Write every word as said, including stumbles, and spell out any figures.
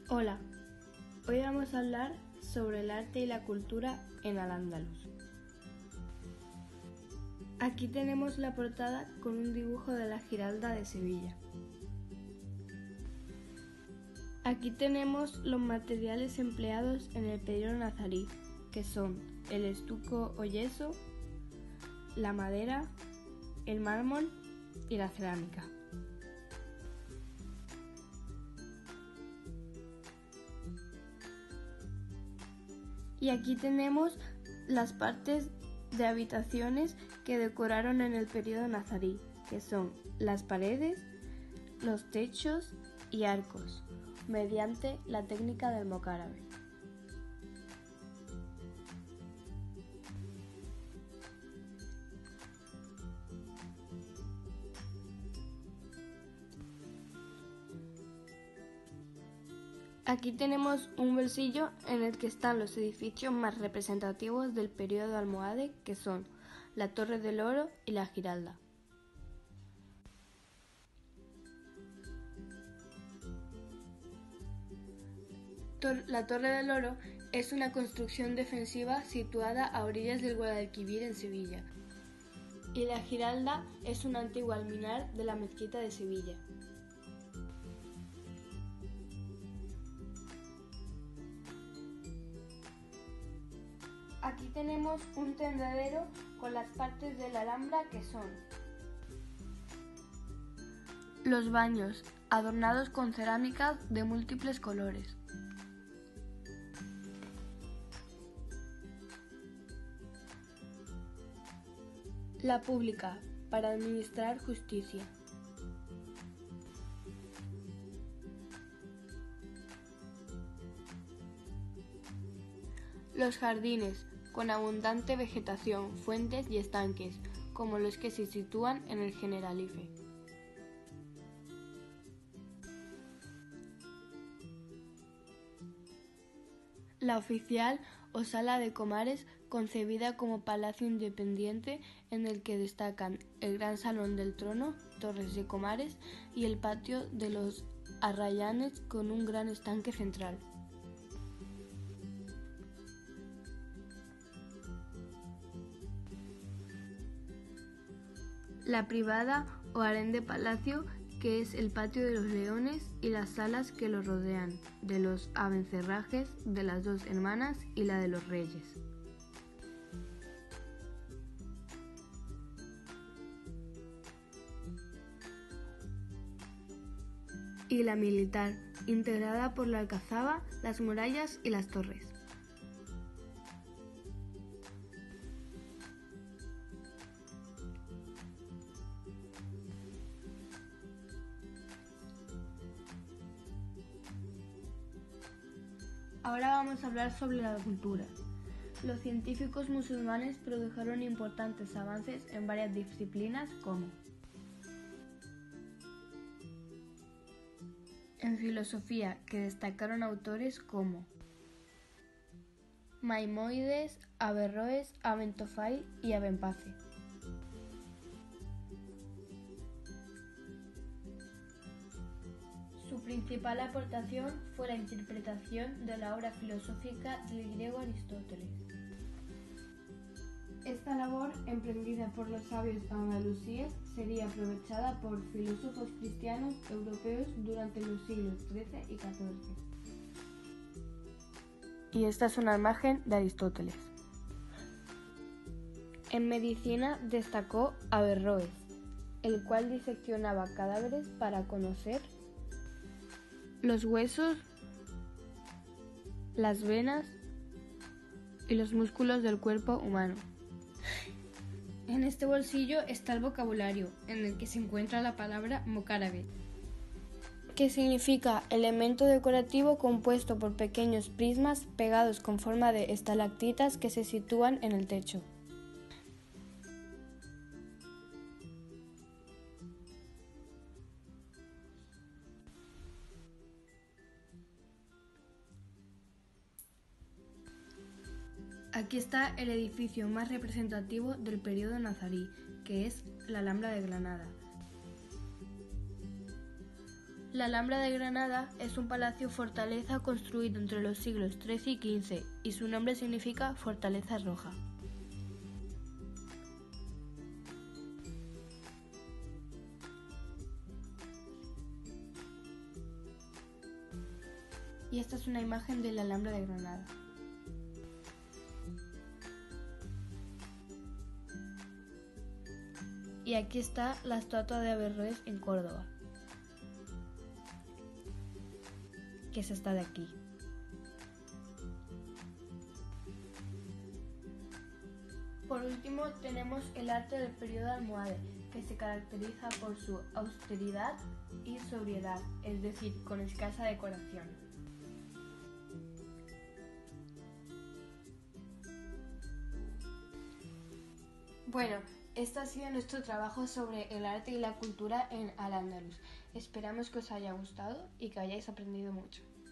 Hola, hoy vamos a hablar sobre el arte y la cultura en Al-Ándalus. Aquí tenemos la portada con un dibujo de la Giralda de Sevilla. Aquí tenemos los materiales empleados en el periodo nazarí, que son el estuco o yeso, la madera, el mármol y la cerámica. Y aquí tenemos las partes de habitaciones que decoraron en el periodo nazarí, que son las paredes, los techos y arcos, mediante la técnica del mocárabe. Aquí tenemos un bolsillo en el que están los edificios más representativos del periodo almohade, que son la Torre del Oro y la Giralda. La Torre del Oro es una construcción defensiva situada a orillas del Guadalquivir en Sevilla, y la Giralda es un antiguo alminar de la mezquita de Sevilla. Aquí tenemos un tendedero con las partes de la Alhambra, que son los baños, adornados con cerámicas de múltiples colores. La pública, para administrar justicia. Los jardines, con abundante vegetación, fuentes y estanques, como los que se sitúan en el Generalife. La oficial o sala de comares, concebida como palacio independiente en el que destacan el gran salón del trono, torres de comares y el patio de los arrayanes con un gran estanque central. La privada o harén de palacio, que es el patio de los leones y las salas que lo rodean, de los abencerrajes de las dos hermanas y la de los reyes. Y la militar, integrada por la alcazaba, las murallas y las torres. Ahora vamos a hablar sobre la cultura. Los científicos musulmanes produjeron importantes avances en varias disciplinas, como en filosofía, que destacaron autores como Maimónides, Averroes, Abentofail y Abenpace. Su principal aportación fue la interpretación de la obra filosófica del griego Aristóteles. Esta labor, emprendida por los sabios andalusíes, sería aprovechada por filósofos cristianos europeos durante los siglos trece y catorce. Y esta es una imagen de Aristóteles. En medicina destacó Averroes, el cual diseccionaba cadáveres para conocer los huesos, las venas y los músculos del cuerpo humano. En este bolsillo está el vocabulario, en el que se encuentra la palabra mocárabe, que significa elemento decorativo compuesto por pequeños prismas pegados con forma de estalactitas que se sitúan en el techo. Aquí está el edificio más representativo del periodo nazarí, que es la Alhambra de Granada. La Alhambra de Granada es un palacio fortaleza construido entre los siglos trece y quince y su nombre significa Fortaleza Roja. Y esta es una imagen de la Alhambra de Granada. Y aquí está la estatua de Averroes en Córdoba, que es esta de aquí. Por último tenemos el arte del periodo almohade, que se caracteriza por su austeridad y sobriedad, es decir, con escasa decoración. Bueno, este ha sido nuestro trabajo sobre el arte y la cultura en Al-Ándalus. Esperamos que os haya gustado y que hayáis aprendido mucho.